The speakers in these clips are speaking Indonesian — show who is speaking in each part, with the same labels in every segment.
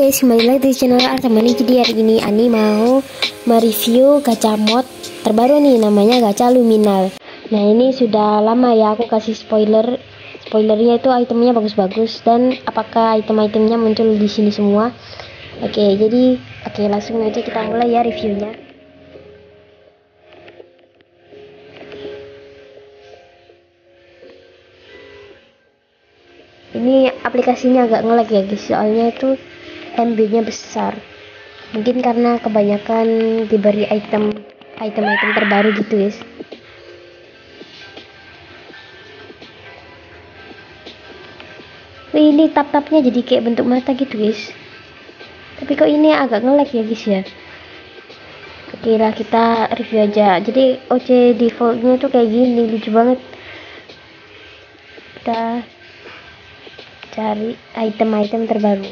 Speaker 1: guys, kembali lagi di channel Artamani. Jadi hari ini Ani mau mereview gacha mod terbaru nih, namanya gacha Luminal. Nah ini sudah lama ya aku kasih spoilernya itu itemnya bagus-bagus, dan apakah item-itemnya muncul di sini semua. Oke, langsung aja kita mulai ya reviewnya. Ini aplikasinya agak nge-lag ya guys, soalnya itu MB nya besar, mungkin karena kebanyakan diberi item terbaru gitu guys. Wih, ini tap-tapnya jadi kayak bentuk mata gitu guys, tapi kok ini agak nge-lag ya guys ya. Oke lah, kita review aja. Jadi OC defaultnya tuh kayak gini, lucu banget. Kita cari item-item terbaru.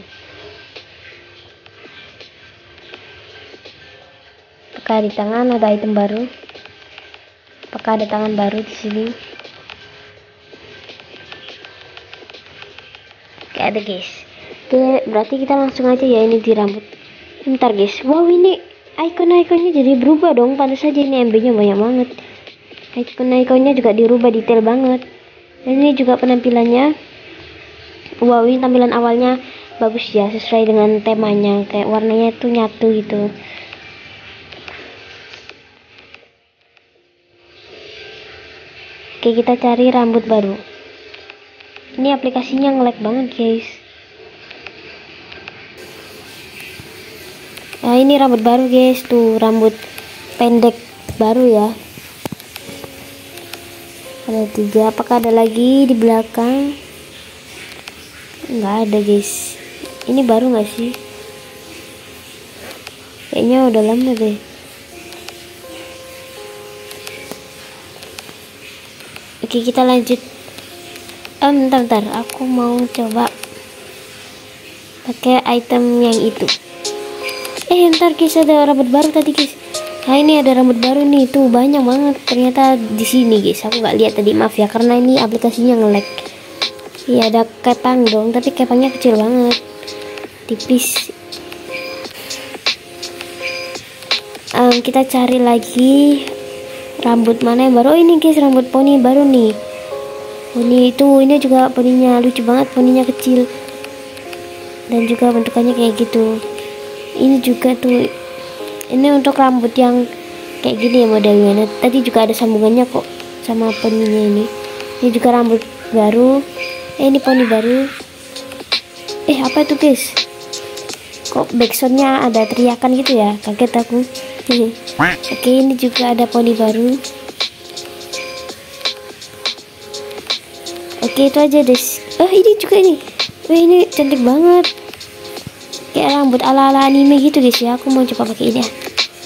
Speaker 1: Apakah di tangan ada item baru? Apakah ada tangan baru di sini? Oke, ada guys. Oke, berarti kita langsung aja ya ini di rambut. Bentar guys. Wow, ini icon-iconnya jadi berubah dong. Pantas saja ini MB-nya banyak banget. Icon-iconnya juga dirubah detail banget. Dan ini juga penampilannya. Wow, ini tampilan awalnya bagus ya, sesuai dengan temanya, kayak warnanya tuh nyatu gitu. Oke, kita cari rambut baru. Ini aplikasinya nge-lag banget guys. Nah ini rambut baru guys, tuh rambut pendek baru ya. Ada 3, apakah ada lagi di belakang? Nggak ada guys. Ini baru nggak sih? Kayaknya udah lama deh. Oke, kita lanjut. Bentar, aku mau coba pakai item yang itu. Bentar guys, ada rambut baru tadi guys. Nah ini ada rambut baru nih, tuh banyak banget ternyata di sini guys. Aku nggak lihat tadi, maaf ya, karena ini aplikasinya nge-lag. Iya, ada kepang dong, tapi kepangnya kecil banget, tipis. Kita cari lagi rambut mana yang baru. Oh ini guys, rambut poni baru nih. Poni itu, ini juga poninya lucu banget, poninya kecil dan juga bentukannya kayak gitu. Ini juga tuh, ini untuk rambut yang kayak gini ya modelnya. Tadi juga ada sambungannya kok sama poninya ini. Ini juga rambut baru. Ini poni baru. Apa itu guys? Kok backsoundnya ada teriakan gitu ya? Kaget aku. Oke, ini juga ada poni baru. Oke, itu aja guys. Ini juga nih. Ini cantik banget. Kayak rambut ala-ala anime gitu guys ya. Aku mau coba pakai ini ya.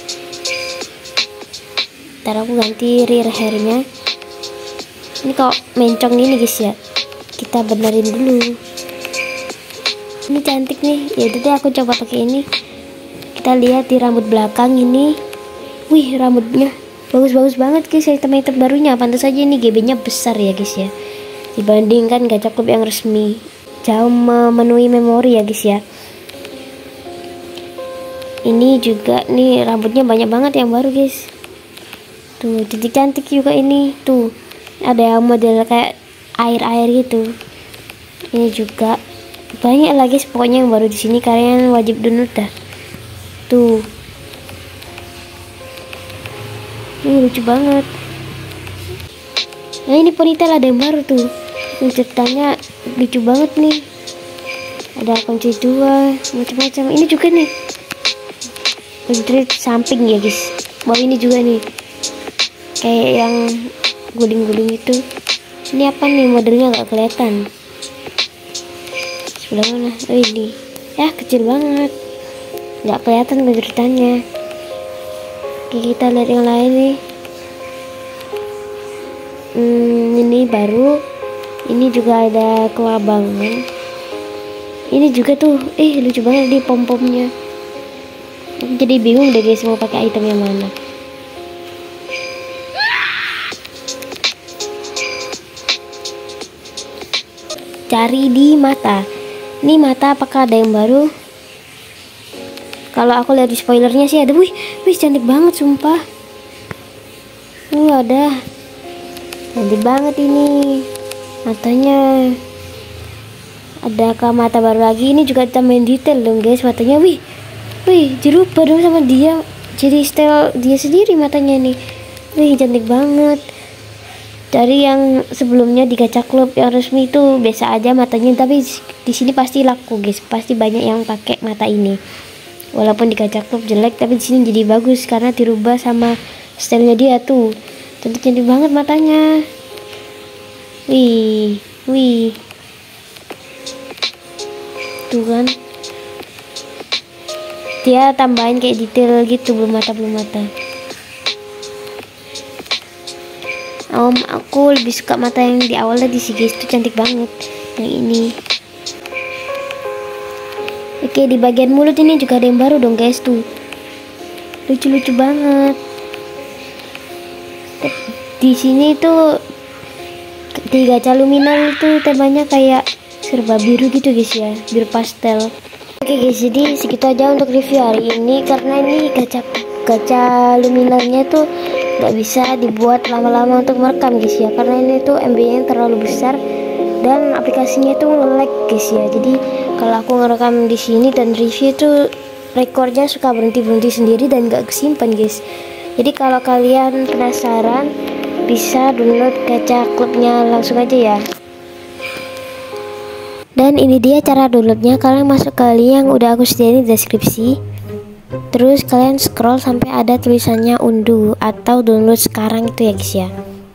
Speaker 1: Ntar aku ganti rear hairnya. Ini kok mencong gini guys ya. Kita benerin dulu. Ini cantik nih. Ya udah deh, aku coba pakai ini. Kita lihat di rambut belakang ini. Wih, rambutnya bagus-bagus banget guys. Item-item barunya. Pantas aja ini GB-nya besar ya guys ya, dibandingkan gacha klub yang resmi. Jauh memenuhi memori ya guys ya. Ini juga nih rambutnya banyak banget yang baru guys. Tuh, cantik juga ini. Tuh, ada model kayak air gitu. Ini juga banyak lagi pokoknya yang baru di sini, kalian wajib download dah. Tuh, ini lucu banget. Nah ini ponytail ada yang baru tuh. Ini ceritanya lucu banget nih. Ada kunci 2 macam-macam. Ini juga nih kunci samping ya guys. Wow, ini juga nih kayak yang guling-guling itu. Ini apa nih, modelnya nggak kelihatan. Sebelah mana? Ini ya kecil banget, nggak kelihatan kejutannya. Oke, kita lihat yang lain nih. Ini baru. Ini juga ada kelabangan. Ini juga tuh, lucu banget di pom-pomnya. Jadi bingung deh guys mau pakai item yang mana. Cari di mata. Ini mata apakah ada yang baru? Kalau aku lihat di spoilernya sih ada, wih cantik banget sumpah. Ada cantik banget ini matanya. Adakah mata baru lagi? Ini juga tambahin detail dong guys matanya. Wih dirubah dong sama dia, jadi style dia sendiri matanya nih. Wih cantik banget. Dari yang sebelumnya di Gacha Club yang resmi itu biasa aja matanya, tapi di sini pasti laku guys, pasti banyak yang pakai mata ini. Walaupun di Gacha Club jelek, tapi di sini jadi bagus karena dirubah sama stylenya dia tuh. Cantik banget matanya. Wih tuh kan, dia tambahin kayak detail gitu, belum mata. Aku lebih suka mata yang di awal tadi sih guys, itu cantik banget yang ini. Oke, di bagian mulut ini juga ada yang baru dong guys, tuh lucu banget. Di sini tuh di Gacha Luminal itu temanya kayak serba biru gitu guys ya, biru pastel. Oke guys, jadi segitu aja untuk review hari ini, karena ini Gacha Luminalnya tuh nggak bisa dibuat lama-lama untuk merekam guys ya, karena ini tuh MB-nya terlalu besar dan aplikasinya tuh nge-lag guys ya. Jadi kalau aku ngerekam di sini dan review tuh rekornya suka berhenti sendiri dan nggak kesimpan guys. Jadi kalau kalian penasaran bisa download Gacha Clubnya langsung aja ya. Dan ini dia cara downloadnya, kalian masuk ke link yang udah aku sediain di deskripsi. Terus kalian scroll sampai ada tulisannya unduh atau download sekarang itu ya guys ya.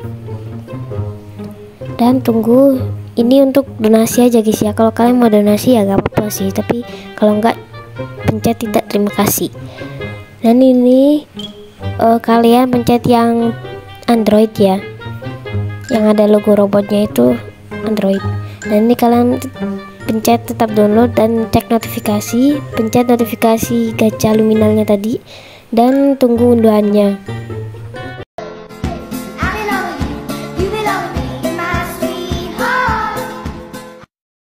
Speaker 1: Dan tunggu, ini untuk donasi aja guys ya. Kalau kalian mau donasi ya gak apa-apa sih, tapi kalau enggak pencet tidak terima kasih. Dan ini kalian pencet yang Android ya, yang ada logo robotnya itu Android. Dan ini kalian pencet tetap download dan cek notifikasi, pencet notifikasi Gacha Luminalnya tadi dan tunggu unduhannya.